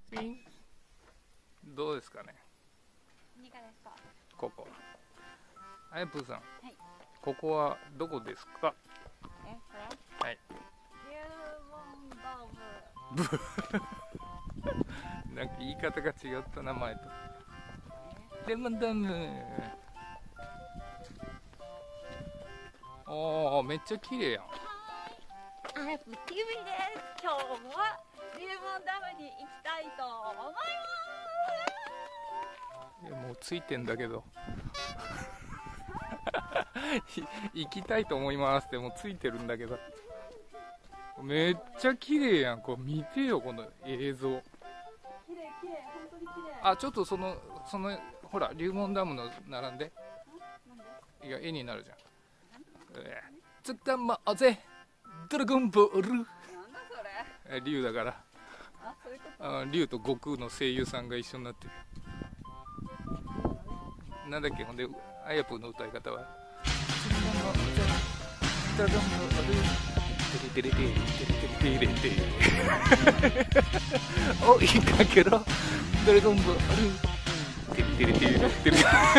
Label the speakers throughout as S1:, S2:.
S1: ピン。どうですかね。
S2: 何がですか。
S1: ここ。あやぷーさん。
S2: はい。
S1: ここはどこですか。
S2: これ。
S1: はい。
S2: リューモンダム。
S1: なんか言い方が違った名前と。レモンダム。おー、めっちゃ綺麗やん。
S2: あやぷ TV です。今日はリューモンダムに行きたいと思います。
S1: もうついてんだけど行きたいと思いますってもうついてるんだけど、めっちゃ綺麗やん。これ見てよ、この映像。
S2: 綺麗綺麗、本当に綺麗。
S1: あ、ちょっとそのほらリューモンダムの並んで。
S2: なんで。
S1: いや、絵になるじゃん。つったまぜドラゴンボール。
S2: なんだそれ。
S1: 竜だから。
S2: あ、そういうこと。
S1: 竜と悟空の声優さんが一緒になってる。なんだっけ、ほんであやぷーの歌い方はドラゴンボールテレテレテレテレテレテレおいかけろドラゴンボールテレテレテレテレ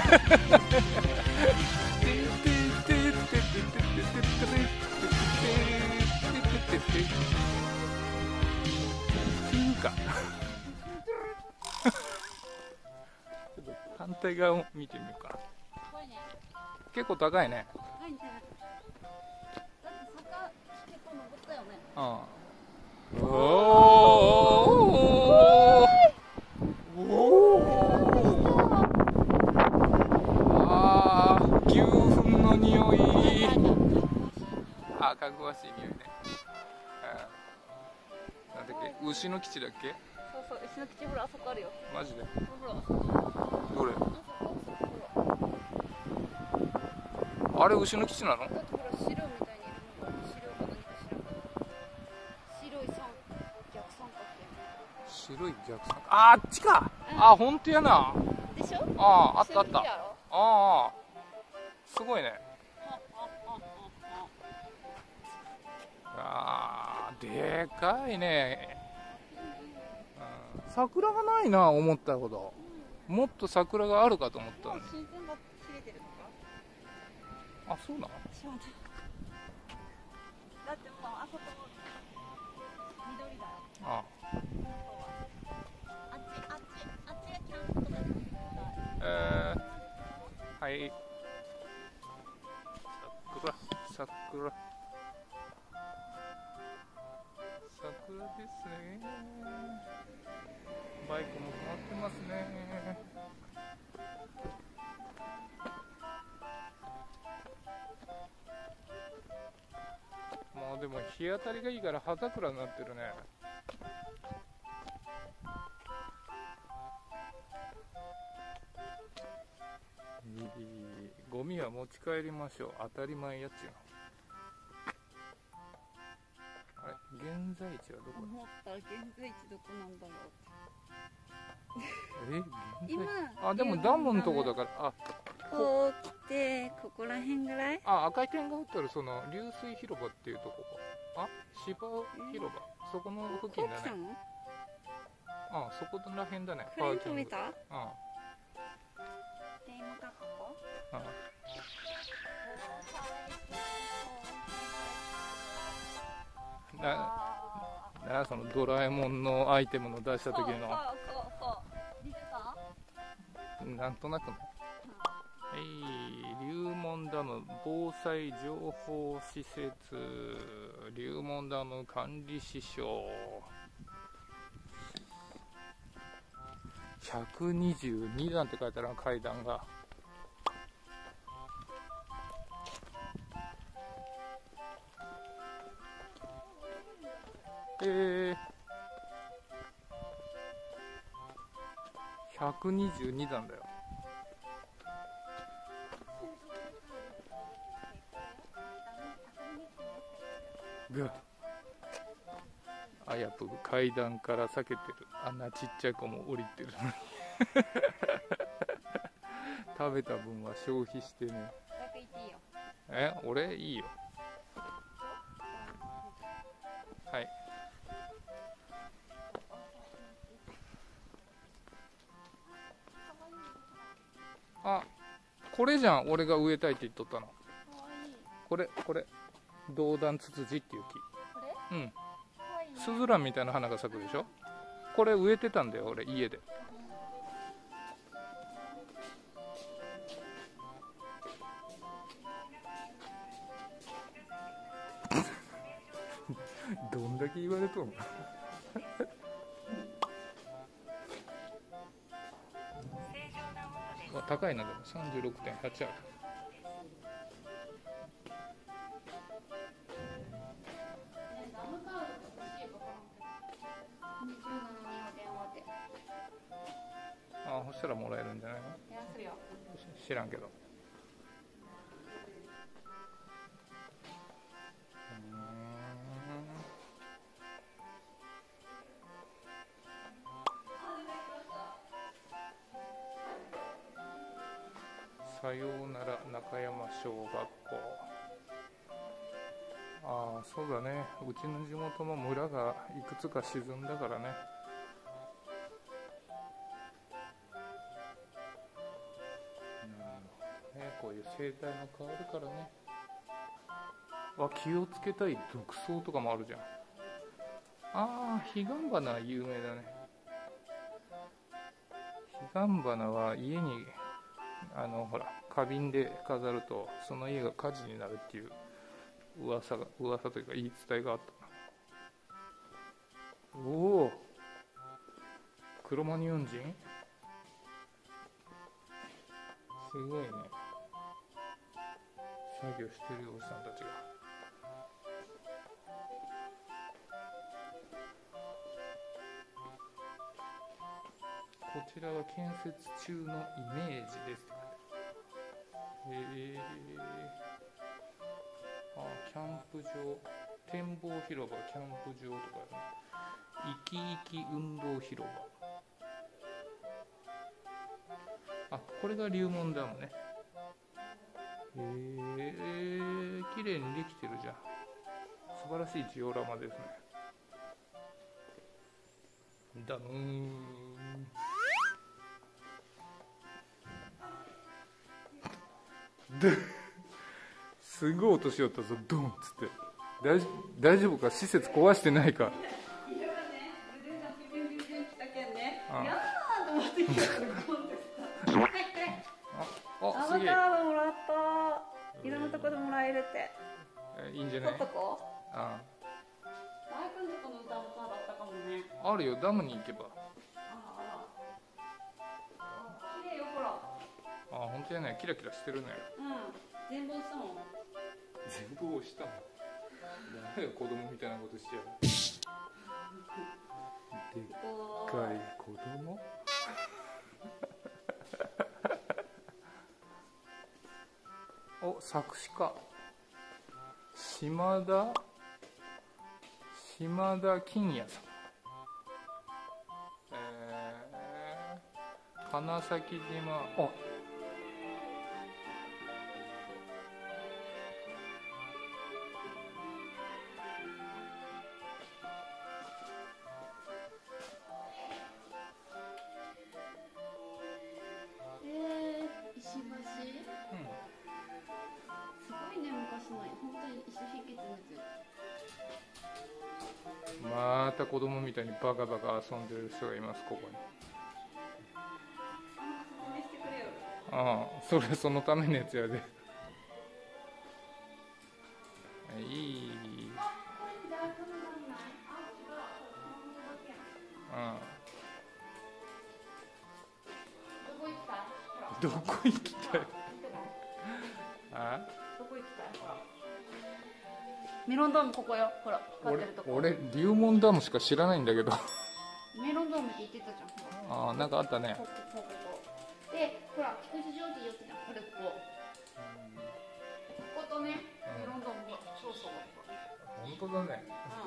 S1: かちょっと反対側を見てみようかな。
S2: 怖いね。
S1: 結構高いね。
S2: 怖いね。だって坂結構登ったよね。
S1: うん。おーあー、牛糞の匂い。あ、かぐわしい匂いね。なんだっけ、牛の基地だっけ。
S2: そうそう、牛の口、ほらあそこあるよ。
S1: マジで。
S2: ほら。
S1: どれ。
S2: あそこ
S1: あれ牛の基地なの。
S2: だってほら白みたいにいるのが白か何か知らんけど、白い逆三角
S1: 白い逆三角。あっちか。あ、ほんとやな。
S2: 形でしょ。
S1: あったあった。
S2: やろ。
S1: ああ、すごいね。あー、でかいね。桜がないな、思ったほど。もっと桜があるかと思ったのに。
S2: シーズンが切れてるとか。
S1: あ、そうなの。
S2: 知らん。だってもうあそこ緑だよ。
S1: あ
S2: あっちがキャンプとかで。
S1: はい。桜ですね。バイクも止まってますね。まあでも日当たりがいいから葉桜になってるね。ゴミは持ち帰りましょう。当たり前やっちゅうの。あれ、現在地はどこだ。
S2: 思った現在地どこなんだろう。
S1: 現在
S2: 今
S1: あ、でもダムのとこだから。あ、
S2: こう来てここら辺ぐらい。
S1: 赤い点が打ってるその流水広場っていうとこか。あ、芝広場、そこの付近だね。あ、そこら辺だね。
S2: これに止めた。
S1: あ
S2: で今がここ。
S1: あ、そのドラえもんのアイテムの出した時の。
S2: そう見てた。
S1: なんとなくね。龍門ダム防災情報施設、龍門ダム管理支所。122段って書いてある階段が。122段だよ。あやぷ階段から避けてる。あんなちっちゃい子も降りてるのに食べた分は消費してね。俺いいよ。はい。 これじゃん、俺が植えたいって言っとったの。
S2: かわいい。
S1: これ銅弾ツツジっていう木。
S2: これ
S1: うん、
S2: かわいいね。
S1: スズランみたいな花が咲くでしょ。これ植えてたんだよ俺、家で。どんだけ言われとんの。あ、高いな。でも 36.8 ある。あ、そしたらもらえるんじゃないの。知らんけど。さようなら中山小学校。ああ、そうだね。うちの地元も村がいくつか沈んだからね。こういう生態も変わるからね。気をつけたい毒草とかもあるじゃん。ああ、彼岸花は有名だね。彼岸花は家にほら花瓶で飾るとその家が火事になるっていう噂というか言い伝えがあったな。おお、クロマニヨン人、すごいね。作業してるおじさんたちが。こちらは建設中のイメージです。キャンプ場、展望広場、キャンプ場とかね。生き生き運動広場。あ、これが龍門ダムね。綺麗にできてるじゃん。素晴らしいジオラマですね。ダムーン。すごい音しよったぞ、ドンっつって。大丈夫か、施設壊してないか。
S2: アバタードもらった。いろんなとこでもらえるって。
S1: いいんじゃない。
S2: 撮っとこう。
S1: あ
S2: 大君とこの歌もそうだったかもね。
S1: あるよ、ダムに行けば。
S2: 綺麗よ、ほら。
S1: 本当やね、キラキラしてるね。
S2: 全部押したもん。
S1: 全部押したもん。誰が子供みたいなことしちゃう。でっかい子供。お、作詞家島田金也さん。金崎島。
S2: 石橋、すごいね、昔の本当に石引きのやつ。
S1: また子供みたいにバカバカ遊んでる人がいます、ここに。
S2: 説明してくれよ。
S1: そのためのやつやで。いい。どこ行きたい。
S2: どこ行きたい。メロンドームここよ、ほら。
S1: 俺龍門ダムしか知らないんだけど。
S2: メロンドームって言ってたじゃん。
S1: なんかあったね。
S2: ここで、ほら、菊池城って言ってたじゃん。これここ。こことね、メロンドームがそうそう。
S1: 本当だね。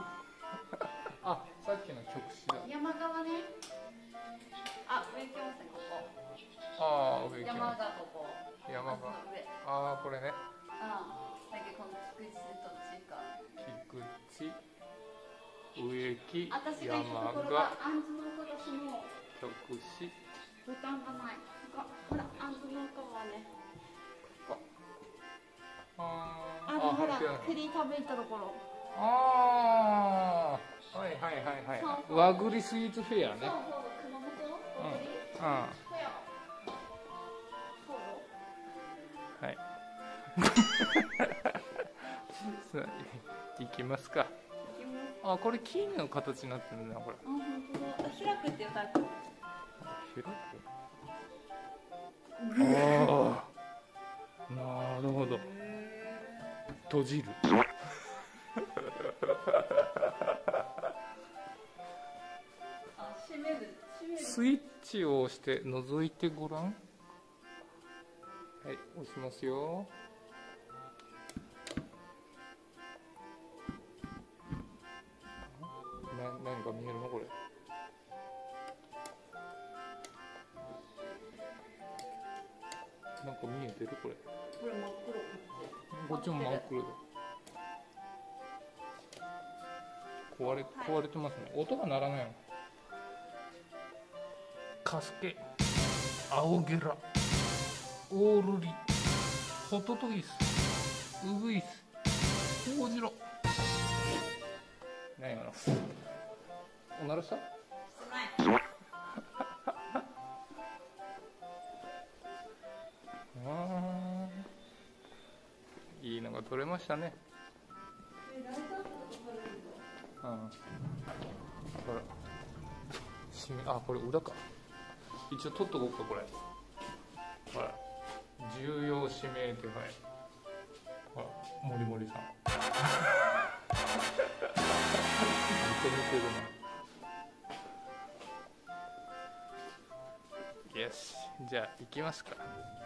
S1: さっきの曲詞だ。
S2: 山側ね。植木温泉ここ。
S1: 植木。
S2: 山がここ。
S1: 山が。これね。
S2: だけどこの菊池と違う。
S1: 菊池、植木、
S2: 私が行ったところが杏の岡がその
S1: 曲詞。
S2: ボタンがない。ほら、杏の岡はね。
S1: じゃない。
S2: 栗食べ行ったところ。
S1: ああ、はいはいはいはい。和栗スイーツフェアね。
S2: そうそう、熊本の
S1: うん。
S2: 栗。
S1: うん。
S2: そう
S1: はい。さあ行きますか。
S2: 行きます。
S1: あ、これキーの形になってるな、これ。
S2: あ、本当だ。開くっていうタイプ。
S1: 開く。ああ、なるほど。閉じる。
S2: あ、閉める。閉める。
S1: スイッチを押して覗いてごらん。はい、押しますよ。何か見えるのこれ。なんか見えてるこれ。
S2: これ真っ黒。
S1: こっちも真っ黒で。壊れてますね。音が鳴らないの。カスケ、青ゲラ、オールリ、ホトトギス、ウグイス、ホウジロ。何やろ。おならした？あー、いいのが撮れましたね。うん。ほら。あ、これ裏か。一応撮っとこうか、これ。ほら。重要指名手配。ほら、もりもりさん。似てるな。よし、じゃあ行きますか。